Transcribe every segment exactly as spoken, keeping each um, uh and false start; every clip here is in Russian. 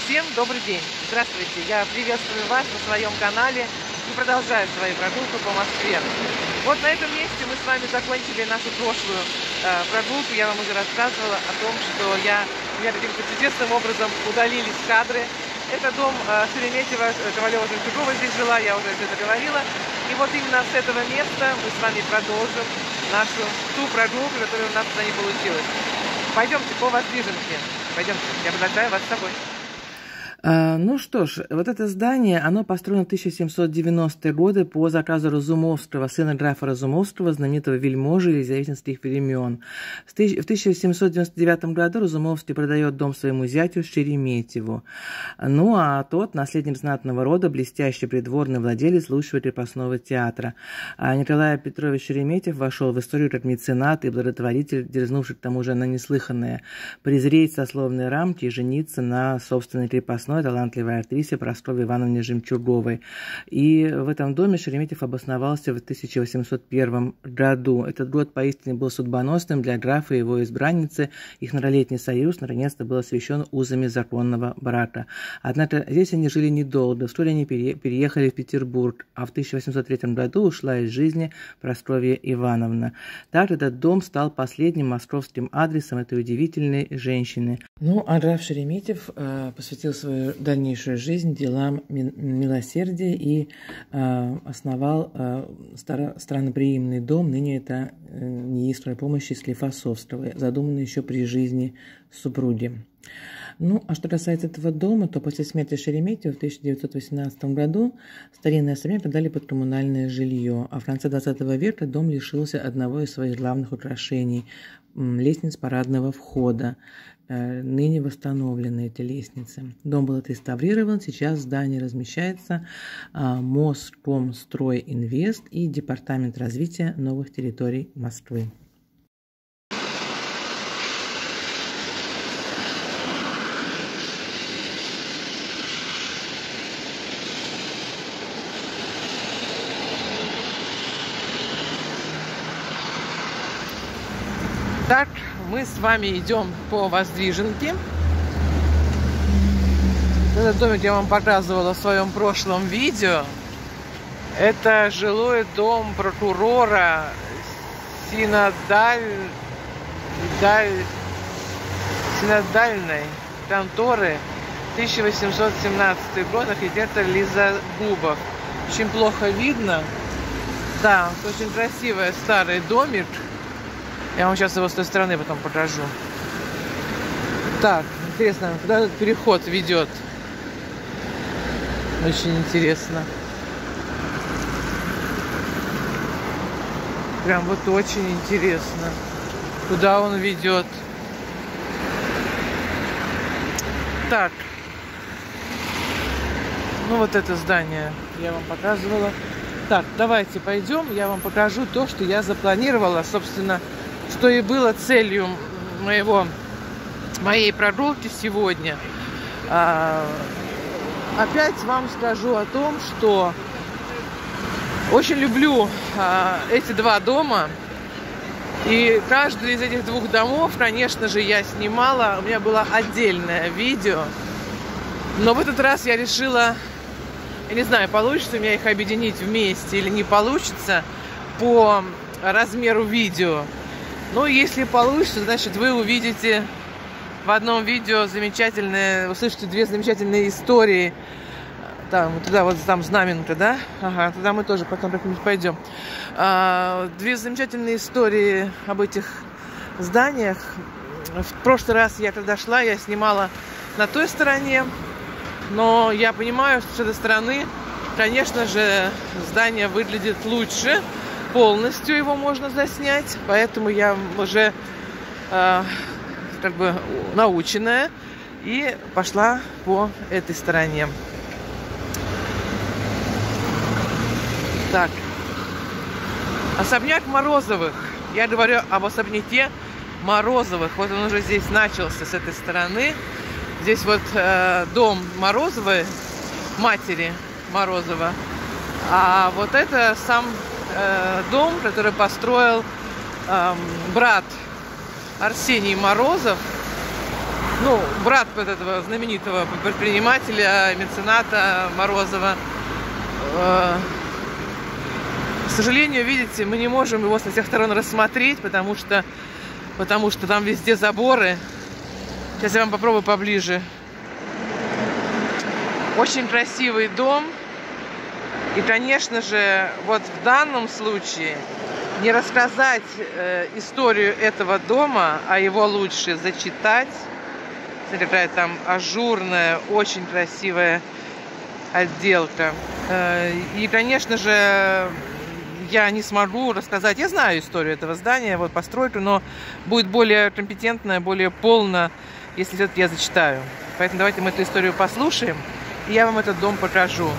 Всем добрый день! Здравствуйте! Я приветствую вас на своем канале и продолжаю свою прогулку по Москве. Вот на этом месте мы с вами закончили нашу прошлую э, прогулку. Я вам уже рассказывала о том, что я, меня каким-то чудесным образом удалились кадры. Это дом э, Шереметьево, Ковалева-Жемчугова здесь жила, я уже это говорила. И вот именно с этого места мы с вами продолжим нашу ту прогулку, которая у нас не получилась. Пойдемте по Воздвиженке. Пойдемте, я приглашаю вас с собой. А, ну что ж, вот это здание, оно построено в тысяча семьсот девяностые годы по заказу Разумовского, сына графа Разумовского, знаменитого вельможи елизаветинских времен. В тысяча семьсот девяносто девятом году Разумовский продает дом своему зятю Шереметьеву. Ну а тот, наследник знатного рода, блестящий придворный владелец лучшего крепостного театра. А Николай Петрович Шереметьев вошел в историю как меценат и благотворитель, дерзнувший к тому же на неслыханное презреть сословные рамки и жениться на собственной крепостной талантливой актрисе Прасковье Ивановне Жемчуговой. И в этом доме Шереметьев обосновался в тысяча восемьсот первом году. Этот год поистине был судьбоносным для графа и его избранницы. Их многолетний союз наконец-то был освящен узами законного брака. Однако здесь они жили недолго. Вскоре они переехали в Петербург, а в тысяча восемьсот третьем году ушла из жизни Прасковья Ивановна. Так этот дом стал последним московским адресом этой удивительной женщины. Ну, а граф Шереметьев э, посвятил свою дальнейшую жизнь делам милосердия и э, основал э, старо, странноприимный дом, ныне это э, неистовая помощи Склифосовского, задуманный еще при жизни супруги. Ну, а что касается этого дома, то после смерти Шереметьева в тысяча девятьсот восемнадцатом году старинные особняк отдали под коммунальное жилье, а в конце двадцатого века дом лишился одного из своих главных украшений – лестниц парадного входа. Ныне восстановлены эти лестницы. Дом был отреставрирован, сейчас в здании размещается Москомстройинвест и Департамент развития новых территорий Москвы. Так, мы с вами идем по Воздвиженке. Этот домик я вам показывала в своем прошлом видео. Это жилой дом прокурора Синодаль... Даль... Синодальной конторы, тысяча восемьсот семнадцатый год, архитектор Лиза Губов. Очень плохо видно. Да, очень красивый старый домик. Я вам сейчас его с той стороны потом покажу. Так, интересно, куда этот переход ведет? Очень интересно. Прям вот очень интересно, куда он ведет. Так. Ну вот это здание я вам показывала. Так, давайте пойдем, я вам покажу то, что я запланировала, собственно, что и было целью моего, моей прогулки сегодня. А, опять вам скажу о том, что очень люблю а, эти два дома. И каждый из этих двух домов, конечно же, я снимала. У меня было отдельное видео. Но в этот раз я решила, я не знаю, получится у меня их объединить вместе или не получится по размеру видео. Но если получится, значит, вы увидите в одном видео замечательные, услышите две замечательные истории. Там, туда вот там знаменка, да? Ага, туда мы тоже потом как-нибудь пойдем. А, две замечательные истории об этих зданиях. В прошлый раз я когда шла, я снимала на той стороне. Но я понимаю, что с этой стороны, конечно же, здание выглядит лучше. Полностью его можно заснять, поэтому я уже э, как бы наученная и пошла по этой стороне. Так, особняк Морозовых. Я говорю об особняке Морозовых. Вот он уже здесь начался с этой стороны. Здесь вот э, дом Морозовой, матери Морозова. А вот это сам э, дом, который построил э, брат Арсений Морозов. ну, брат вот этого знаменитого предпринимателя, мецената Морозова. К сожалению, видите, мы не можем его со всех сторон рассмотреть, потому что, потому что там везде заборы. Сейчас я вам попробую поближе. Очень красивый дом. И, конечно же, вот в данном случае не рассказать э, историю этого дома, а его лучше зачитать. Смотрите, какая там ажурная, очень красивая отделка. Э, и, конечно же, я не смогу рассказать, я знаю историю этого здания, вот постройку, но будет более компетентно, более полно, если все-таки я зачитаю. Поэтому давайте мы эту историю послушаем, и я вам этот дом покажу.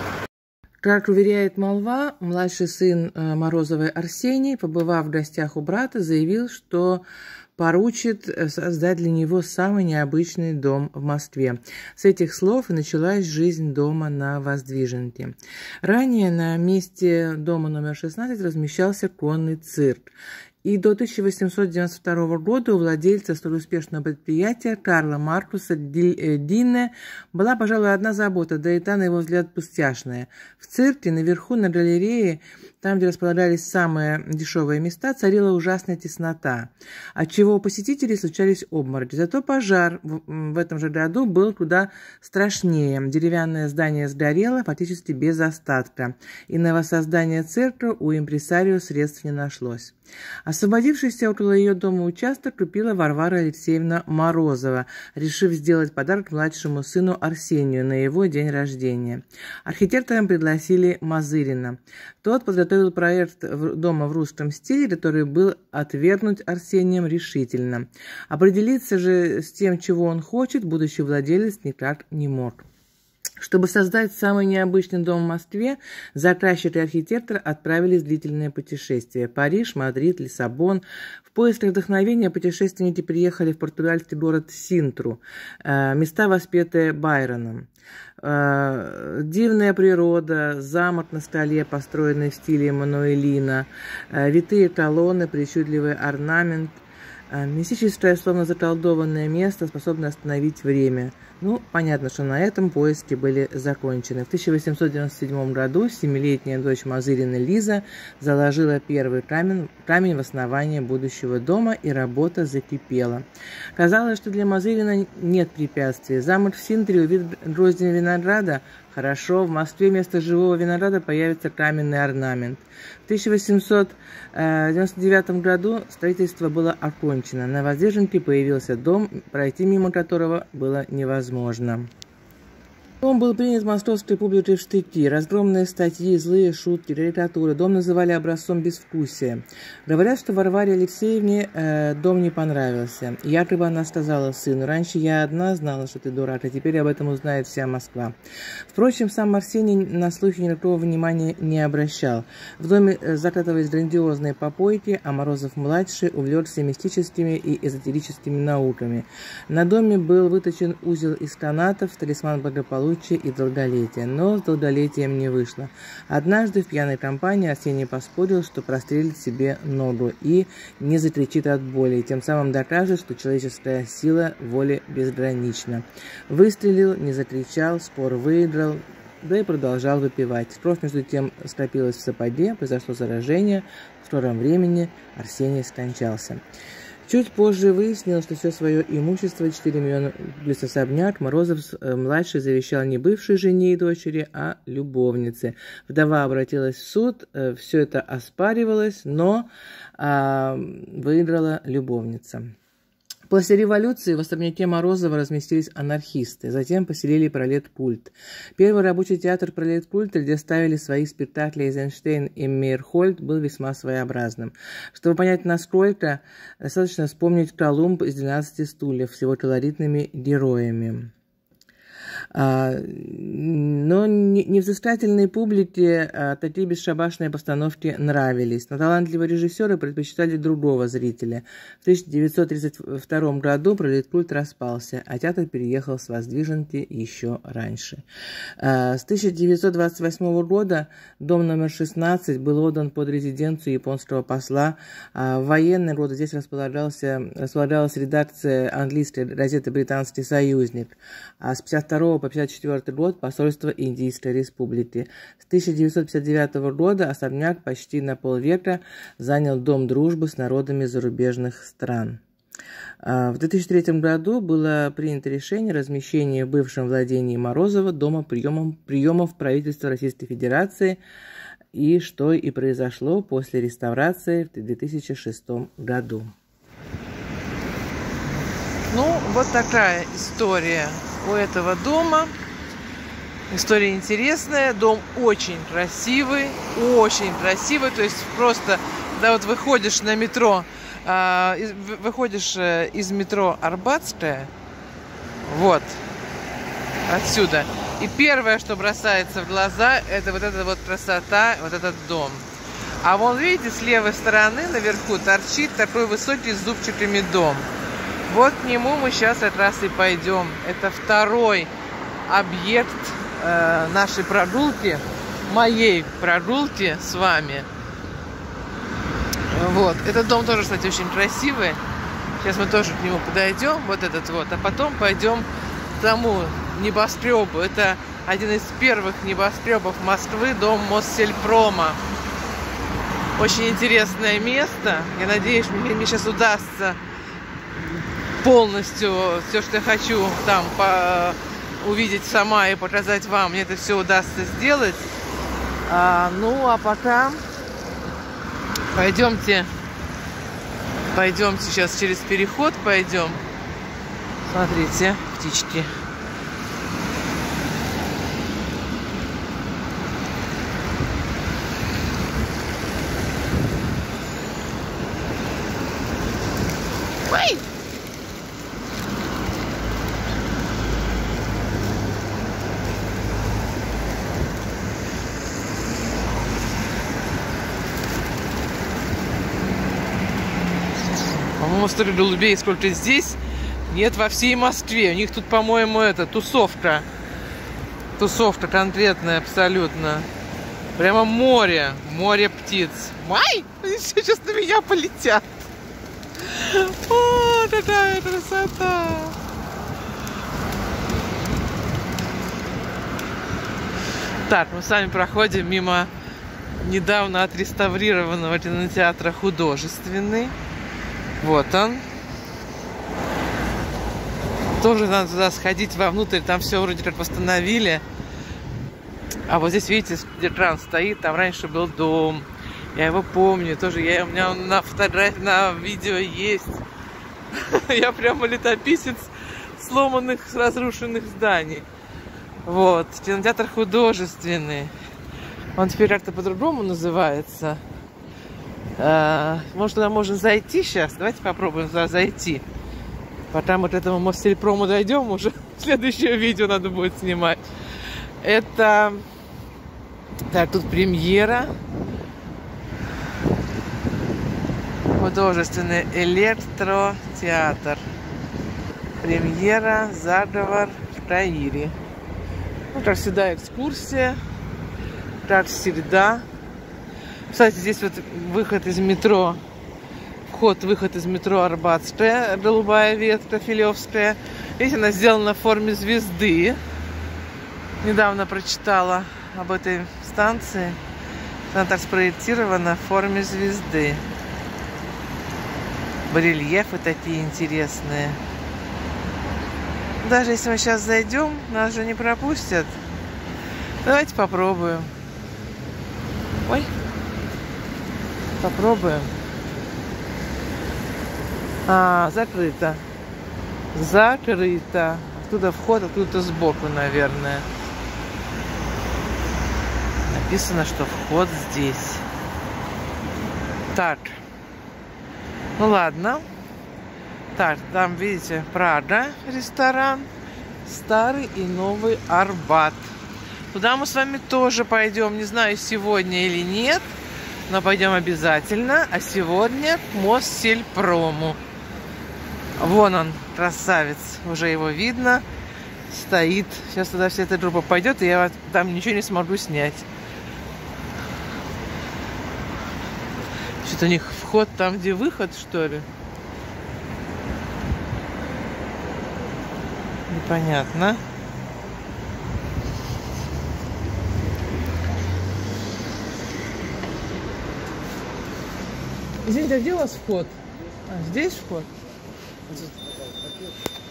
Как уверяет молва, младший сын Морозовой Арсений, побывав в гостях у брата, заявил, что поручит создать для него самый необычный дом в Москве. С этих слов и началась жизнь дома на Воздвиженке. Ранее на месте дома номер шестнадцать размещался конный цирк. И до тысяча восемьсот девяносто второго года у владельца столь успешного предприятия Карла Маркуса Динне была, пожалуй, одна забота, да и та, на его взгляд, пустяшная. В цирке, наверху, на галерее, там, где располагались самые дешевые места, царила ужасная теснота, отчего у посетителей случались обмороки. Зато пожар в этом же году был куда страшнее. Деревянное здание сгорело фактически без остатка, и на воссоздание цирка у импресарио средств не нашлось. Освободившийся около ее дома участок купила Варвара Алексеевна Морозова, решив сделать подарок младшему сыну Арсению на его день рождения. Архитектором пригласили Мазырина. Тот подготовил проект дома в русском стиле, который был отвергнут Арсением решительно. Определиться же с тем, чего он хочет, будущий владелец никак не мог. Чтобы создать самый необычный дом в Москве, заказчик и архитектор отправились в длительное путешествие. Париж, Мадрид, Лиссабон. В поисках вдохновения путешественники приехали в португальский город Синтру, места, воспетые Байроном. Дивная природа, замок на скале, построенный в стиле Эммануэлина, витые колонны, причудливый орнамент. Мистическое, словно заколдованное место, способное остановить время. Ну, понятно, что на этом поиски были закончены. В тысяча восемьсот девяносто седьмом году семилетняя дочь Мазырина Лиза заложила первый камень, камень в основание будущего дома, и работа закипела. Казалось, что для Мазырина нет препятствий. Замок в Синтре увидит гроздья винограда. Хорошо, в Москве вместо живого винограда появится каменный орнамент. В тысяча восемьсот девяносто девятом году строительство было окончено. На Воздвиженке появился дом, пройти мимо которого было невозможно. Дом был принят московской публикой в штыки. Разгромные статьи, злые шутки, карикатуры. Дом называли образцом безвкусия. Говорят, что Варваре Алексеевне э, дом не понравился. Якобы она сказала сыну: «Раньше я одна знала, что ты дурак, а теперь об этом узнает вся Москва». Впрочем, сам Арсений на слухи никакого внимания не обращал. В доме закатывались грандиозные попойки, а Морозов-младший увлекся мистическими и эзотерическими науками. На доме был выточен узел из канатов, талисман благополучия и долголетия, но с долголетием не вышло. Однажды в пьяной компании Арсений поспорил, что прострелит себе ногу и не закричит от боли, тем самым докажет, что человеческая сила воли безгранична. Выстрелил, не закричал, спор выиграл, да и продолжал выпивать. Кровь между тем скопилась в сапоге, произошло заражение, в скором времени Арсений скончался. Чуть позже выяснилось, что все свое имущество, четыре миллиона плюс особняк, Морозов-младший завещал не бывшей жене и дочери, а любовнице. Вдова обратилась в суд, все это оспаривалось, но а, выиграла любовница. После революции в особняке Морозова разместились анархисты, затем поселили пролеткульт. Первый рабочий театр пролеткульта, где ставили свои спектакли Эйзенштейн и Мейерхольд, был весьма своеобразным. Чтобы понять, насколько, достаточно вспомнить Колумб из двенадцати стульев с его колоритными героями. Но невзыскательной публике такие бесшабашные постановки нравились. Но талантливые режиссеры предпочитали другого зрителя. В тысяча девятьсот тридцать втором году пролеткульт распался, а театр переехал с Воздвиженки еще раньше. С тысяча девятьсот двадцать восьмого года дом номер шестнадцать был отдан под резиденцию японского посла. В военные годы здесь располагалась, располагалась редакция английской газеты «Британский союзник», а с пятьдесят второго по пятьдесят четвёртый год посольство Индийской республики. С тысяча девятьсот пятьдесят девятого года особняк почти на полвека занял Дом дружбы с народами зарубежных стран. В две тысячи третьем году было принято решение размещения в бывшем владении Морозова дома приемов, приемов правительства Российской Федерации, и что и произошло после реставрации в две тысячи шестом году. Ну, вот такая история у этого дома. История интересная, дом очень красивый, очень красивый, то есть просто, когда вот выходишь на метро, э, выходишь из метро Арбатская, вот, отсюда, и первое, что бросается в глаза, это вот эта вот красота, вот этот дом. А вон, видите, с левой стороны наверху торчит такой высокий с зубчиками дом. Вот к нему мы сейчас как раз и пойдем. Это второй объект э, нашей прогулки, моей прогулки с вами. Вот. Этот дом тоже, кстати, очень красивый. Сейчас мы тоже к нему подойдем, вот этот вот. А потом пойдем к тому небоскребу. Это один из первых небоскребов Москвы, дом Моссельпрома. Очень интересное место. Я надеюсь, мне, мне сейчас удастся полностью все, что я хочу там по, увидеть сама и показать вам. Мне это все удастся сделать. А, ну, а пока пойдемте, пойдемте сейчас через переход пойдем. Смотрите, птички. Ой! По-моему, столько голубей, сколько здесь, нет во всей Москве. У них тут, по-моему, это тусовка. Тусовка конкретная абсолютно. Прямо море. Море птиц. Ай! Они сейчас на меня полетят. О, какая красота! Так, мы с вами проходим мимо недавно отреставрированного кинотеатра «Художественный». Вот он. Тоже надо туда сходить вовнутрь, там все вроде как восстановили. А вот здесь, видите, где кран стоит, там раньше был дом. Я его помню, тоже я, у меня на фотографии, на видео есть. Я прямо летописец сломанных, разрушенных зданий. Вот, кинотеатр «Художественный». Он теперь как-то по-другому называется. Может, туда можно зайти сейчас? Давайте попробуем туда зайти. Пока мы к этому Моссельпрому дойдем, уже следующее видео надо будет снимать. Это... Так, тут премьера. Художественный электротеатр. Премьера «Заговор в Каире». Ну, как всегда, экскурсия. Как всегда. Кстати, здесь вот выход из метро. Вход-выход из метро Арбатская, голубая ветка, Филевская. Видите, она сделана в форме звезды. Недавно прочитала об этой станции. Она так спроектирована в форме звезды. Барельефы такие интересные. Даже если мы сейчас зайдем, нас же не пропустят. Давайте попробуем. Ой. Попробуем. А, закрыто. Закрыто. Оттуда вход, оттуда сбоку, наверное. Написано, что вход здесь. Так. Ну ладно. Так, там, видите, Прага, ресторан. Старый и Новый Арбат. Туда мы с вами тоже пойдем, не знаю, сегодня или нет, но пойдем обязательно. А сегодня к Моссельпрому. Вон он, красавец, уже его видно, стоит. Сейчас туда вся эта группа пойдет, и я там ничего не смогу снять. Что-то у них вход там, где выход, что ли? Непонятно. Извините, а где у вас вход? А, здесь вход?